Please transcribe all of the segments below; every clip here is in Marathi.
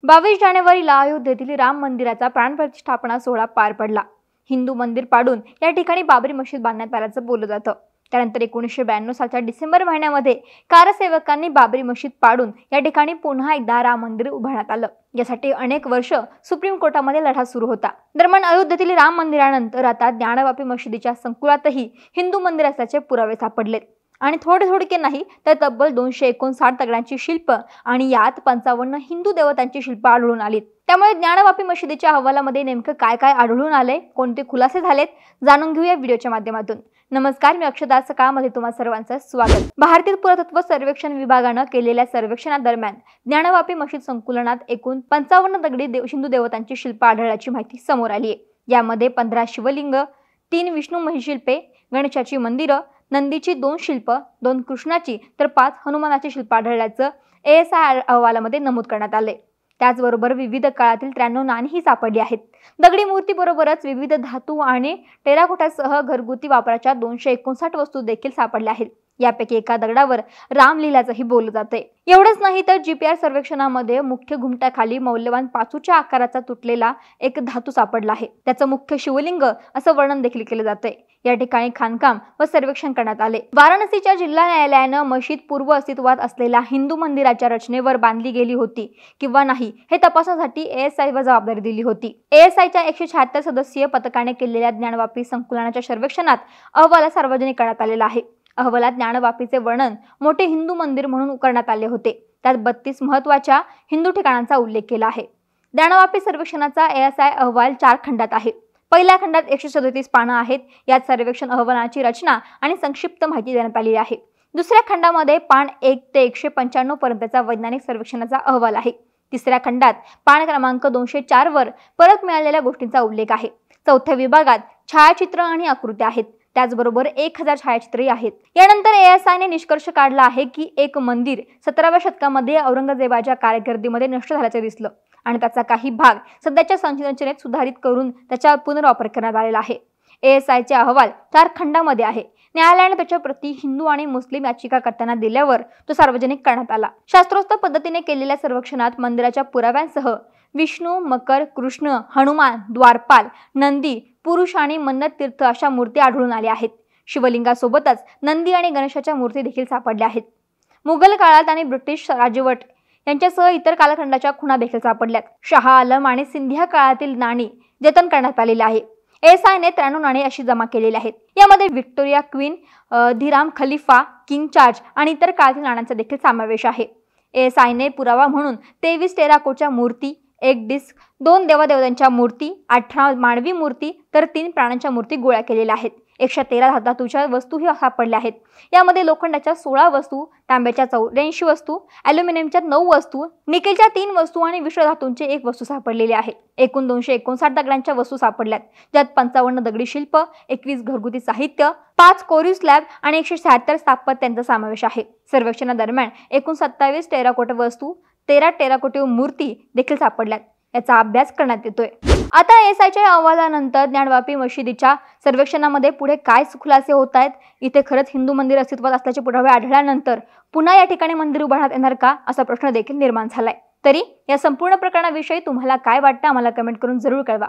22 जानेवारीला अयोध्येतील राम मंदिराचा प्राणप्रतिष्ठापना सोहळा पार पडला। हिंदू मंदिर पाडून या ठिकाणी बाबरी मशीद बांधण्यात आल्याचं बोललं जातं। त्यानंतर 1992 सालच्या डिसेंबर महिन्यामध्ये कारसेवकांनी बाबरी मशीद पाडून या ठिकाणी पुन्हा एकदा राम मंदिर उभारण्यात आलं। यासाठी अनेक वर्ष सुप्रीम कोर्टामध्ये लढा सुरू होता। दरम्यान अयोध्येतील राम मंदिरानंतर आता ज्ञानवापी मशिदीच्या संकुलातही हिंदू मंदिर असल्याचे पुरावे सापडलेत आणि थोडके नाही तर तब्बल 259 दगडांची शिल्प आणि यात 55 हिंदू देवतांची शिल्प आढळून आलीत। त्यामुळे ज्ञानवापी मशिदीच्या अहवालामध्ये नेमकं काय आढळून आलंय, कोणते खुलासे झालेत, जाणून घेऊया व्हिडिओच्या माध्यमातून। नमस्कार, मी अक्षदा, सकाळमध्ये तुम्हा सर्वांचं स्वागत। भारतीय पुरातत्व सर्वेक्षण विभागानं केलेल्या सर्वेक्षणादरम्यान ज्ञानवापी मशीद संकुलात एकूण 55 दगडी हिंदू देवतांची शिल्प आढळल्याची माहिती समोर आली आहे। यामध्ये 15 शिवलिंग, 3 विष्णू महिशिल्पे, गणेशाची मंदिरं, नंदीची 2 शिल्प, 2 कृष्णाची तर 5 हनुमानाची शिल्प आढळल्याचं ASI अहवालामध्ये नमूद करण्यात आले। त्याचबरोबर विविध काळातील 93 नाणीही सापडली आहेत। दगडी मूर्तीबरोबरच विविध धातू आणि टेराकोटासह घरगुती वापराच्या 259 वस्तू देखील सापडल्या आहेत। यापैकी एका दगडावर राम लिहिल्याचंही बोललं जाते। एवढंच नाही तर GPR सर्वेक्षणामध्ये मुख्य घुमटाखाली मौल्यवान पाचूच्या आकाराचा तुटलेला एक धातू सापडला आहे। त्याचं मुख्य शिवलिंग असं वर्णन देखील केलं जाते। या ठिकाणी खाणकाम व सर्वेक्षण करण्यात आले। वाराणसीच्या जिल्हा न्यायालयानं मशीद पूर्व अस्तित्वात असलेल्या हिंदू मंदिराच्या रचनेवर बांधली गेली होती किंवा नाही हे तपासण्यासाठी ASIवर जबाबदारी दिली होती। ASIच्या 176 सदस्यीय पथकाने केलेल्या ज्ञानवापी संकुलाच्या सर्वेक्षणात अहवाल सार्वजनिक करण्यात आलेला आहे। अहवालात ज्ञानवापीचे वर्णन मोठे हिंदू मंदिर म्हणून करण्यात आले होते। त्यात 32 महत्त्वाच्या हिंदू ठिकाणांचा उल्लेख केला आहे। ज्ञानवापी सर्वेक्षणाचा ASI अहवाल 4 खंडात आहे। पहिल्या खंडात 137 पानं आहेत। यात सर्वेक्षण अहवालाची रचना आणि संक्षिप्त माहिती देण्यात आली आहे। दुसऱ्या खंडामध्ये पान 1 ते 195 पर्यंतचा वैज्ञानिक सर्वेक्षणाचा अहवाल आहे। तिसऱ्या खंडात पान क्रमांक 204 वर परत मिळालेल्या गोष्टींचा उल्लेख आहे। चौथ्या विभागात छायाचित्र आणि आकृत्या आहेत। त्याचबरोबर 1000 छायाचित्रही आहेत। यानंतर ASIने निष्कर्ष काढला आहे की एक मंदिर 17व्या शतकामध्ये औरंगजेबाच्या कारकिर्दीमध्ये नष्ट झाल्याचे दिसलं आणि त्याचा काही भाग सध्याच्या संरचनेत सुधारित करून त्याचा पुनर्वापर करण्यात आलेला आहे। ASIचे अहवाल 4 खंडामध्ये आहे। न्यायालयाने त्याच्या प्रती हिंदू आणि मुस्लिम याचिकाकर्त्यांना दिल्यावर तो सार्वजनिक करण्यात आला। शास्त्रोक्त पद्धतीने केलेल्या सर्वेक्षणात मंदिराच्या पुराव्यांसह विष्णू, मकर, कृष्ण, हनुमान, द्वारपाल, नंदी, पुरुष आणि मन्नत तीर्थ अशा मूर्ती आढळून आल्या आहेत। शिवलिंगासोबतच नंदी आणि गणेशाच्या मूर्ती देखील सापडल्या आहेत। मुघल काळात आणि ब्रिटिश राजवट यांच्यासह इतर कालखंडाच्या खुणा देखील सापडल्यात। शाह आलम आणि सिंधिया काळातील नाणी जतन करण्यात आलेली आहे। ASIने 93 नाणी अशी जमा केलेली आहेत। यामध्ये व्हिक्टोरिया क्वीन, धीराम खलिफा, किंग चार्ज आणि इतर काळातील नाण्यांचा देखील समावेश आहे। ASIने पुरावा म्हणून 23 टेराकोटच्या मूर्ती, 1 डिस्क, 2 देवदेवतांच्या मूर्ती, 18 मानवी मूर्ती तर 3 प्राण्यांच्या मूर्ती गोळा केलेल्या आहेत। 113 धातूच्या वस्तूही सापडल्या आहेत। यामध्ये लोखंडाच्या 16 वस्तू, तांब्याच्या 84 वस्तू, ॲल्युमिनियमच्या 9 वस्तू, निकेलच्या 3 वस्तू आणि मिश्रधातूंचे 1 वस्तू सापडलेली आहे। एकूण 259 दगडांच्या वस्तू सापडल्यात, ज्यात 55 दगडी शिल्प, 21 घरगुती साहित्य, 5 कोरीव स्लॅब आणि 176 स्थापत्यांचा समावेश आहे। सर्वेक्षणादरम्यान एकूण 27 टेराकोटा वस्तू, 13 टेराकोटीव मूर्ती देखील सापडल्यात। याचा अभ्यास करण्यात येतोय। आता ASIच्या अहवालानंतर ज्ञानवापी मशिदीच्या सर्वेक्षणामध्ये पुढे काय खुलासे होत आहेत, इथे खरंच हिंदू मंदिर अस्तित्वात असल्याचे पुरावे आढळल्यानंतर पुन्हा या ठिकाणी मंदिर उभारण्यात येणार का असा प्रश्न देखील निर्माण झालाय। तरी या संपूर्ण प्रकरणाविषयी तुम्हाला काय वाटतं आम्हाला कमेंट करून जरूर कळवा।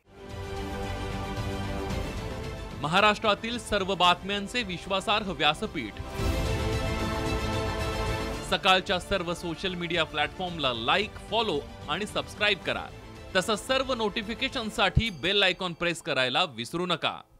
महाराष्ट्रातील सर्व बातम्यांचे विश्वासार्ह व्यासपीठ, सकाळच्या सर्व सोशल मीडिया प्लॅटफॉर्मला लाईक, फॉलो आणि सबस्क्राईब करा। तसंच सर्व नोटिफिकेशनसाठी बेल आयकॉन प्रेस करायला विसरू नका।